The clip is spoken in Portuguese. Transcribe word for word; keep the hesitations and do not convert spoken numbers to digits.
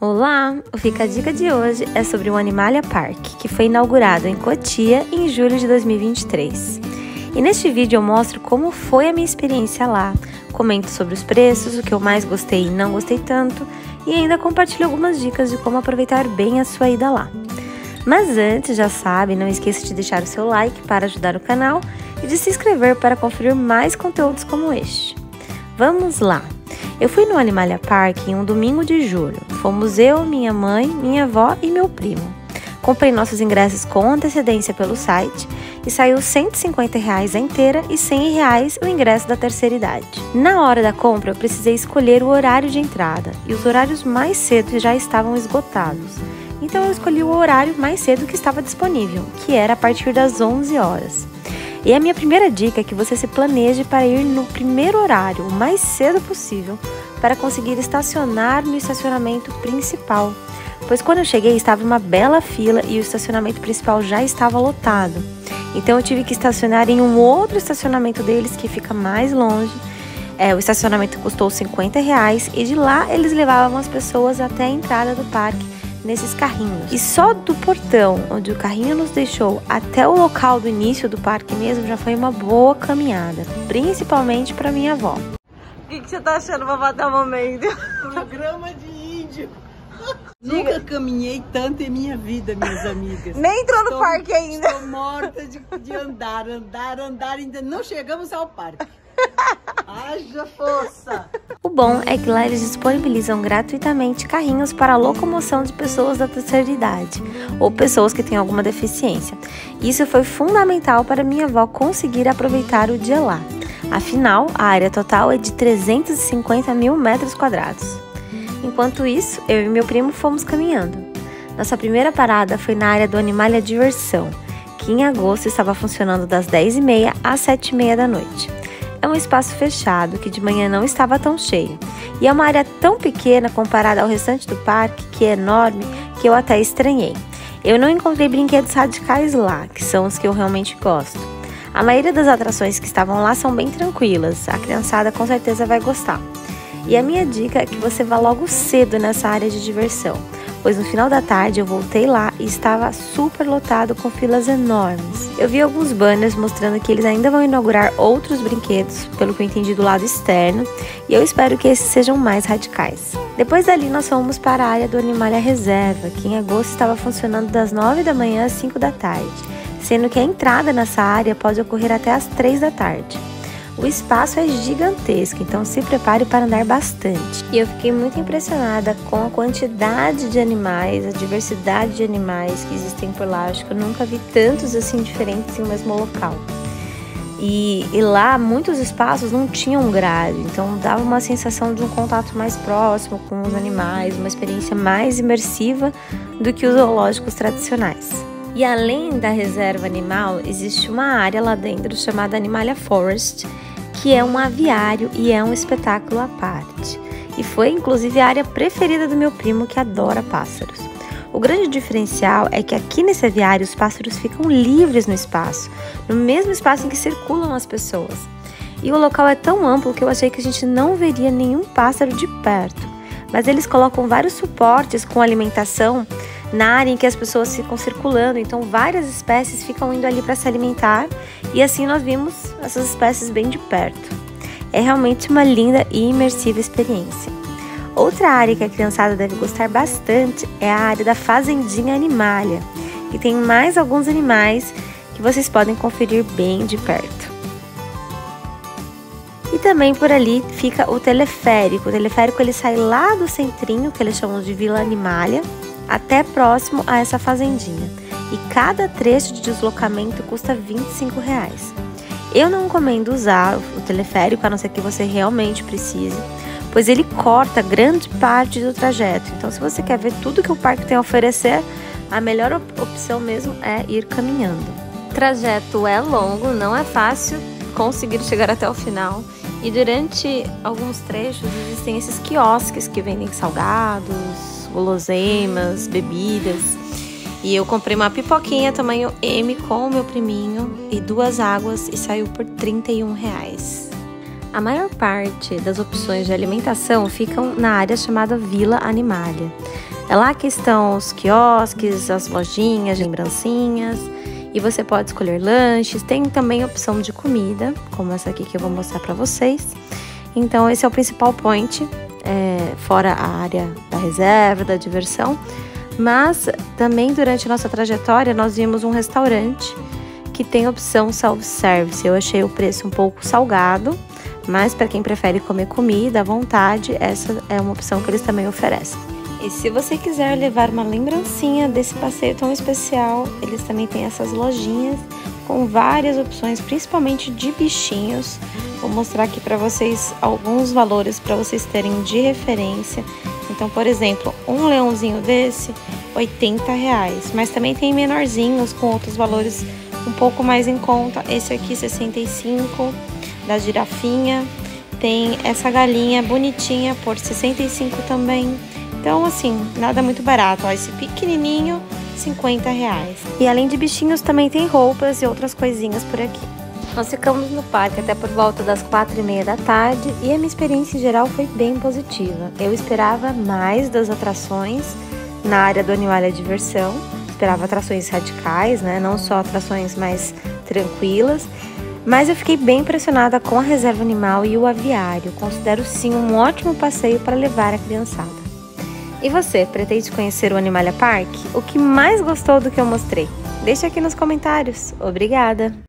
Olá! O Fica a Dica de hoje é sobre o Animalia Park, que foi inaugurado em Cotia em julho de dois mil e vinte e três. E neste vídeo eu mostro como foi a minha experiência lá, comento sobre os preços, o que eu mais gostei e não gostei tanto, e ainda compartilho algumas dicas de como aproveitar bem a sua ida lá. Mas antes, já sabe, não esqueça de deixar o seu like para ajudar o canal e de se inscrever para conferir mais conteúdos como este. Vamos lá! Eu fui no Animalia Park em um domingo de julho. Fomos eu, minha mãe, minha avó e meu primo. Comprei nossos ingressos com antecedência pelo site e saiu cento e cinquenta reais a inteira e cem reais o ingresso da terceira idade. Na hora da compra eu precisei escolher o horário de entrada e os horários mais cedo já estavam esgotados. Então eu escolhi o horário mais cedo que estava disponível, que era a partir das onze horas. E a minha primeira dica é que você se planeje para ir no primeiro horário, o mais cedo possível, para conseguir estacionar no estacionamento principal. Pois quando eu cheguei estava uma bela fila e o estacionamento principal já estava lotado. Então eu tive que estacionar em um outro estacionamento deles que fica mais longe. É, o estacionamento custou cinquenta reais e de lá eles levavam as pessoas até a entrada do parque nesses carrinhos. E só do portão onde o carrinho nos deixou até o local do início do parque mesmo já foi uma boa caminhada, principalmente para minha avó. O que, que você tá achando, vovó, até o momento? Programa de índio. Nunca caminhei tanto em minha vida, minhas amigas. Nem entrou no estou, parque ainda. Estou morta de, de andar, andar, andar, ainda não chegamos ao parque. Haja força! O bom é que lá eles disponibilizam gratuitamente carrinhos para a locomoção de pessoas da terceira idade ou pessoas que têm alguma deficiência. Isso foi fundamental para minha avó conseguir aproveitar o dia lá. Afinal, a área total é de trezentos e cinquenta mil metros quadrados. Enquanto isso, eu e meu primo fomos caminhando. Nossa primeira parada foi na área do Animalia Diversão, que em agosto estava funcionando das dez e meia às sete e meia da noite. É um espaço fechado que de manhã não estava tão cheio. E é uma área tão pequena comparada ao restante do parque, que é enorme, que eu até estranhei. Eu não encontrei brinquedos radicais lá, que são os que eu realmente gosto. A maioria das atrações que estavam lá são bem tranquilas, a criançada com certeza vai gostar. E a minha dica é que você vá logo cedo nessa área de diversão, pois no final da tarde eu voltei lá e estava super lotado com filas enormes. Eu vi alguns banners mostrando que eles ainda vão inaugurar outros brinquedos, pelo que eu entendi do lado externo, e eu espero que esses sejam mais radicais. Depois dali nós fomos para a área do Animalia Reserva, que em agosto estava funcionando das nove da manhã às cinco da tarde, sendo que a entrada nessa área pode ocorrer até às três da tarde. O espaço é gigantesco, então se prepare para andar bastante. E eu fiquei muito impressionada com a quantidade de animais, a diversidade de animais que existem por lá. Acho que eu nunca vi tantos assim diferentes em um mesmo local. E, e lá muitos espaços não tinham grade, então dava uma sensação de um contato mais próximo com os animais, uma experiência mais imersiva do que os zoológicos tradicionais. E além da reserva animal, existe uma área lá dentro chamada Animalia Forest, que é um aviário e é um espetáculo à parte. E foi inclusive a área preferida do meu primo, que adora pássaros. O grande diferencial é que aqui nesse aviário os pássaros ficam livres no espaço, no mesmo espaço em que circulam as pessoas. E o local é tão amplo que eu achei que a gente não veria nenhum pássaro de perto. Mas eles colocam vários suportes com alimentação na área em que as pessoas ficam circulando, então várias espécies ficam indo ali para se alimentar e assim nós vimos essas espécies bem de perto. É realmente uma linda e imersiva experiência. Outra área que a criançada deve gostar bastante é a área da Fazendinha Animalia, que tem mais alguns animais que vocês podem conferir bem de perto. E também por ali fica o teleférico. O teleférico ele sai lá do centrinho, que eles chamam de Vila Animalia, até próximo a essa fazendinha. E cada trecho de deslocamento custa vinte e cinco reais. Eu não recomendo usar o teleférico, a não ser que você realmente precise, pois ele corta grande parte do trajeto. Então, se você quer ver tudo que o parque tem a oferecer, a melhor op opção mesmo é ir caminhando. O trajeto é longo, não é fácil conseguir chegar até o final. E durante alguns trechos existem esses quiosques que vendem salgados, guloseimas, bebidas. E eu comprei uma pipoquinha tamanho M com o meu priminho e duas águas e saiu por trinta e um reais. A maior parte das opções de alimentação ficam na área chamada Vila Animalia. É lá que estão os quiosques, as lojinhas, lembrancinhas, e você pode escolher lanches. Tem também opção de comida, como essa aqui que eu vou mostrar para vocês. Então esse é o principal point, é, fora a área da reserva, da diversão. Mas também durante a nossa trajetória nós vimos um restaurante que tem opção self-service. Eu achei o preço um pouco salgado, mas para quem prefere comer comida à vontade, essa é uma opção que eles também oferecem. E se você quiser levar uma lembrancinha desse passeio tão especial, eles também têm essas lojinhas com várias opções, principalmente de bichinhos. Vou mostrar aqui para vocês alguns valores para vocês terem de referência. Então, por exemplo, um leãozinho desse, oitenta reais. Mas também tem menorzinhos com outros valores um pouco mais em conta. Esse aqui, sessenta e cinco, da girafinha. Tem essa galinha bonitinha por sessenta e cinco também. Então, assim, nada muito barato. Ó, esse pequenininho, cinquenta reais. E além de bichinhos, também tem roupas e outras coisinhas por aqui. Nós ficamos no parque até por volta das quatro e meia da tarde e a minha experiência em geral foi bem positiva. Eu esperava mais das atrações na área do Animalia Diversão. Esperava atrações radicais, né? Não só atrações mais tranquilas. Mas eu fiquei bem impressionada com a reserva animal e o aviário. Considero sim um ótimo passeio para levar a criançada. E você, pretende conhecer o Animalia Park? O que mais gostou do que eu mostrei? Deixa aqui nos comentários. Obrigada!